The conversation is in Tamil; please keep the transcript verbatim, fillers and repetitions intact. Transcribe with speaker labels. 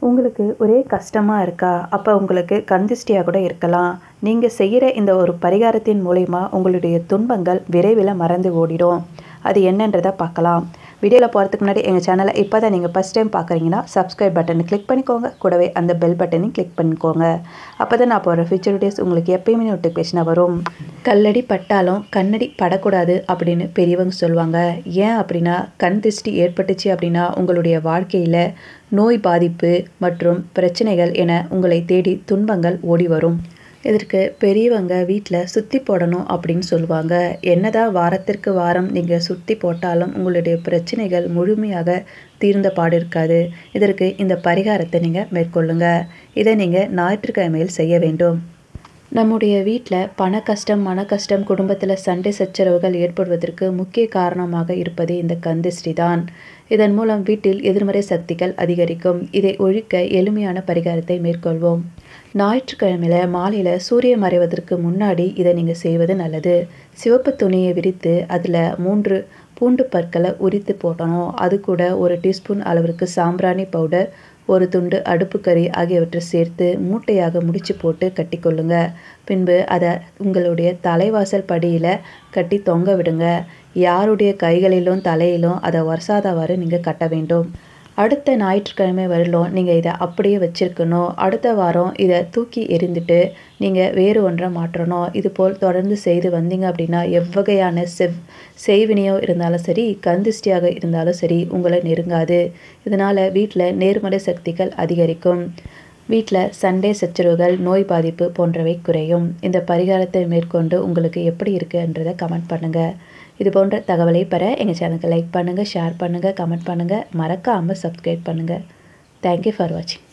Speaker 1: உங்களுக்கு ஒரே கஷ்டமா இருக்கா? அப்ப உங்களுக்கு கண் திஷ்டியா கூட இருக்கலாம். நீங்க செய்யற இந்த ஒரு பரிகாரத்தின் மூலியமா உங்களுடைய துன்பங்கள் விரைவில மறந்து ஓடிடும். அது என்னன்றத பார்க்கலாம். வீடியோல போறதுக்கு முன்னாடி எங்க சேனலை இப்பதான் நீங்க ஃபர்ஸ்ட் டைம் பார்க்குறீங்கன்னா, சப்ஸ்கிரைப் பட்டனை கிளிக் பண்ணிக்கோங்க. கூடவே அந்த பெல் பட்டனையும் கிளிக் பண்ணிக்கோங்க. அப்பதான் நான் போடுற ஃபியூச்சர் வீடியோஸ் உங்களுக்கு எப்பயுமே நோட்டிஃபிகேஷனா வரும். கல்லடி பட்டாலும் கண்ணடி படக்கூடாது அப்படின்னு பெரியவங்க சொல்லுவாங்க. ஏன் அப்படின்னா, கண் திஷ்டி ஏற்பட்டுச்சு அப்படின்னா உங்களுடைய வாழ்க்கையில நோய் பாதிப்பு மற்றும் பிரச்சனைகள் என உங்களை தேடி துன்பங்கள் ஓடி வரும். இதற்கு பெரியவங்க வீட்டில் சுத்தி போடணும் அப்படின்னு சொல்லுவாங்க. என்னதான் வாரத்திற்கு வாரம் நீங்கள் சுத்தி போட்டாலும் உங்களுடைய பிரச்சனைகள் முழுமையாக தீர்ந்த பாடு இருக்காது. இதற்கு இந்த பரிகாரத்தை நீங்கள் மேற்கொள்ளுங்க. இதை நீங்கள் ஞாயிற்றுக்கிழமையில் செய்ய வேண்டும். நம்முடைய வீட்டில் பண கஷ்டம், மன கஷ்டம், குடும்பத்தில் சண்டை சச்சரவுகள் ஏற்படுவதற்கு முக்கிய காரணமாக இருப்பது இந்த கண் திஷ்டி தான். இதன் மூலம் வீட்டில் எதிர்மறை சக்திகள் அதிகரிக்கும். இதை ஒழிக்க எளிமையான பரிகாரத்தை மேற்கொள்வோம். ஞாயிற்றுக்கிழமையில் மாலையில் சூரிய மறைவதற்கு முன்னாடி இதை நீங்கள் செய்வது நல்லது. சிவப்பு துணியை விரித்து அதில் மூன்று பூண்டு பற்களை உரித்து போட்டணும். அது கூட ஒரு டீஸ்பூன் அளவிற்கு சாம்பிராணி பவுடர், ஒரு துண்டு அடுப்பு கறி ஆகியவற்றை சேர்த்து மூட்டையாக முடிச்சு போட்டு கட்டிக்கொள்ளுங்க. பின்பு அதை உங்களுடைய தலைவாசல் படியில் கட்டி தொங்க விடுங்க. யாருடைய கைகளிலும் தலையிலும் அதை வருஷாதவாறு நீங்கள் கட்ட வேண்டும். அடுத்த ஞாயிற்றுக்கிழமை வரலும் நீங்கள் இதை அப்படியே வச்சிருக்கணும். அடுத்த வாரம் இதை தூக்கி எறிந்துட்டு நீங்கள் வேறு ஒன்றை மாற்றணும். இதுபோல் தொடர்ந்து செய்து வந்தீங்க அப்படின்னா எவ்வகையான செவ் செய்வினையோ இருந்தாலும் சரி, கண் திஷ்டியாக இருந்தாலும் சரி உங்களை நெருங்காது. இதனால் வீட்டில் நேர்மறை சக்திகள் அதிகரிக்கும். வீட்டில் சண்டை சச்சரவுகள், நோய் பாதிப்பு போன்றவை குறையும். இந்த பரிகாரத்தை மேற்கொண்டு உங்களுக்கு எப்படி இருக்குன்றதை கமெண்ட் பண்ணுங்கள். இது போன்ற தகவலை பெற எங்கள் சேனலுக்கு லைக் பண்ணுங்கள், ஷேர் பண்ணுங்கள், கமெண்ட் பண்ணுங்கள். மறக்காமல் சப்ஸ்கிரைப் பண்ணுங்கள். தேங்க்யூ ஃபார் வாட்சிங்.